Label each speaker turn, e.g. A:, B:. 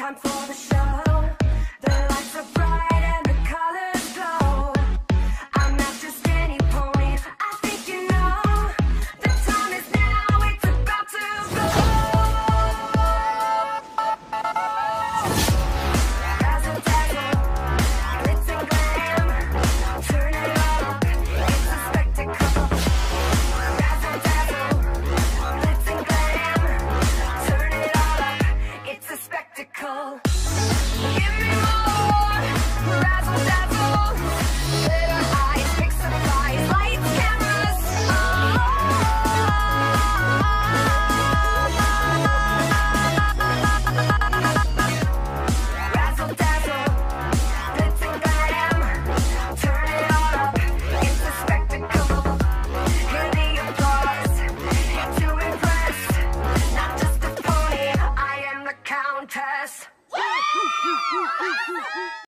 A: time for the show. The lights are bright and the colors glow. I'm not just any pony, I think you know. The time is now, it's about to go. Razzle dazzle, glitz and glam, turn it up, it's a spectacle. Razzle dazzle, glitz and glam, turn it all up, it's a spectacle. Give me more, razzle dazzle, glitter eyes, big surprise, lights, cameras, razzle dazzle, glitz and glam, turn it all up, it's a spectacle. Hear the applause, here to impress, not just a pony, I am the countess.